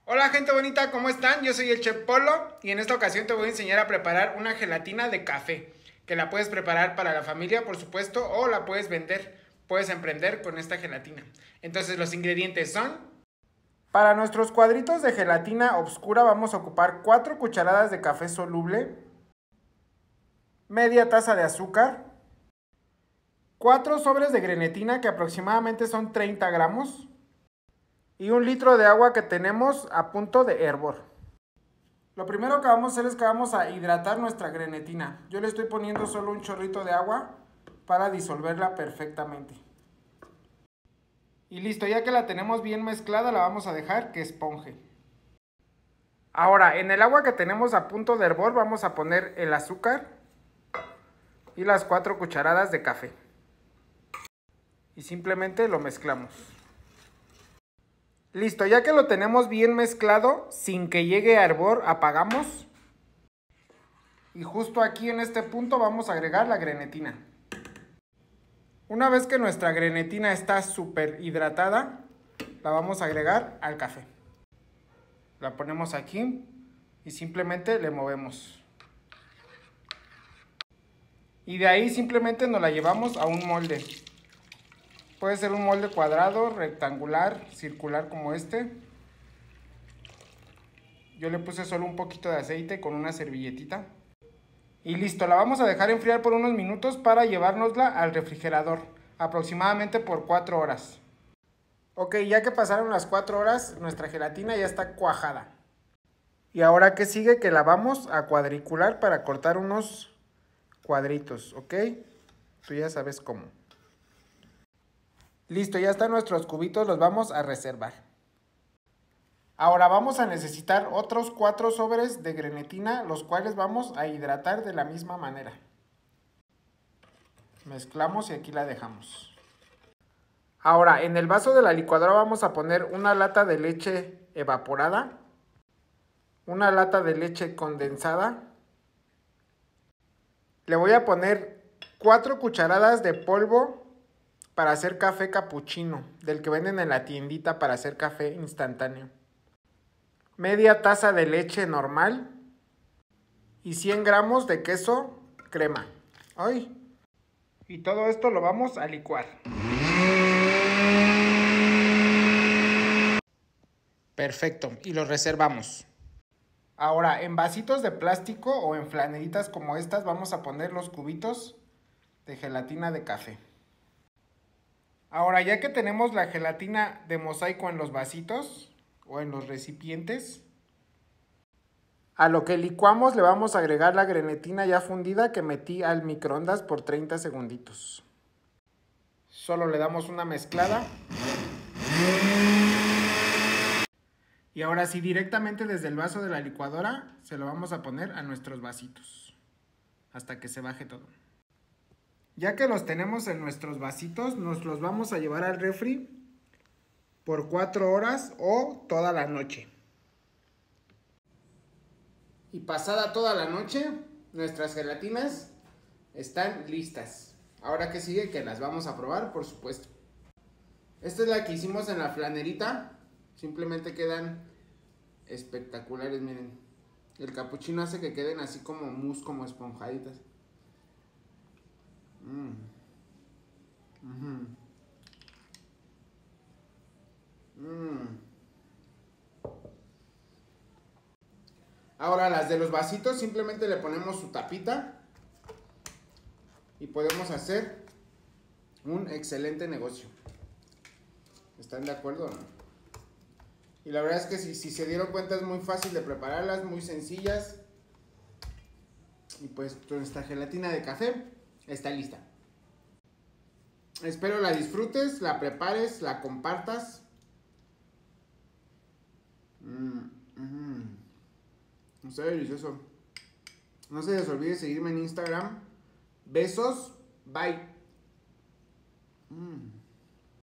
Hola gente bonita, ¿cómo están? Yo soy el Chef Polo y en esta ocasión te voy a enseñar a preparar una gelatina de café, que la puedes preparar para la familia, por supuesto, o la puedes vender, puedes emprender con esta gelatina. Entonces los ingredientes son: para nuestros cuadritos de gelatina oscura vamos a ocupar 4 cucharadas de café soluble, media taza de azúcar, 4 sobres de grenetina que aproximadamente son 30 gramos, y 1 litro de agua que tenemos a punto de hervor. Lo primero que vamos a hacer es que vamos a hidratar nuestra grenetina. Yo le estoy poniendo solo un chorrito de agua para disolverla perfectamente. Y listo, ya que la tenemos bien mezclada, la vamos a dejar que esponje. Ahora, en el agua que tenemos a punto de hervor, vamos a poner el azúcar y las 4 cucharadas de café. Y simplemente lo mezclamos. Listo, ya que lo tenemos bien mezclado, sin que llegue a hervor, apagamos. Y justo aquí en este punto vamos a agregar la grenetina. Una vez que nuestra grenetina está súper hidratada, la vamos a agregar al café. La ponemos aquí y simplemente le movemos. Y de ahí simplemente nos la llevamos a un molde. Puede ser un molde cuadrado, rectangular, circular como este. Yo le puse solo un poquito de aceite con una servilletita. Y listo, la vamos a dejar enfriar por unos minutos para llevárnosla al refrigerador, aproximadamente por 4 horas. Ok, ya que pasaron las 4 horas, nuestra gelatina ya está cuajada. Y ahora que sigue, que la vamos a cuadricular para cortar unos cuadritos, ¿ok? Tú ya sabes cómo. Listo, ya están nuestros cubitos, los vamos a reservar. Ahora vamos a necesitar otros 4 sobres de grenetina, los cuales vamos a hidratar de la misma manera. Mezclamos y aquí la dejamos. Ahora, en el vaso de la licuadora vamos a poner una lata de leche evaporada, una lata de leche condensada. Le voy a poner 4 cucharadas de polvo para hacer café capuchino, del que venden en la tiendita para hacer café instantáneo. Media taza de leche normal y 100 gramos de queso crema. ¡Ay! Y todo esto lo vamos a licuar. Perfecto, y lo reservamos. Ahora, en vasitos de plástico o en flanelitas como estas vamos a poner los cubitos de gelatina de café. Ahora, ya que tenemos la gelatina de mosaico en los vasitos o en los recipientes, a lo que licuamos le vamos a agregar la grenetina ya fundida que metí al microondas por 30 segunditos. Solo le damos una mezclada. Y ahora sí, directamente desde el vaso de la licuadora se lo vamos a poner a nuestros vasitos hasta que se baje todo. Ya que los tenemos en nuestros vasitos, nos los vamos a llevar al refri por 4 horas o toda la noche. Y pasada toda la noche, nuestras gelatinas están listas. Ahora que sigue, que las vamos a probar, por supuesto. Esta es la que hicimos en la flanerita. Simplemente quedan espectaculares, miren. El capuchino hace que queden así como mousse, como esponjaditas. Ahora las de los vasitos simplemente le ponemos su tapita y podemos hacer un excelente negocio. ¿Están de acuerdo o no? Y la verdad es que si se dieron cuenta es muy fácil de prepararlas, muy sencillas. Y pues nuestra gelatina de café está lista. Espero la disfrutes, la prepares, la compartas. Está delicioso. No se les olvide seguirme en Instagram. Besos. Bye.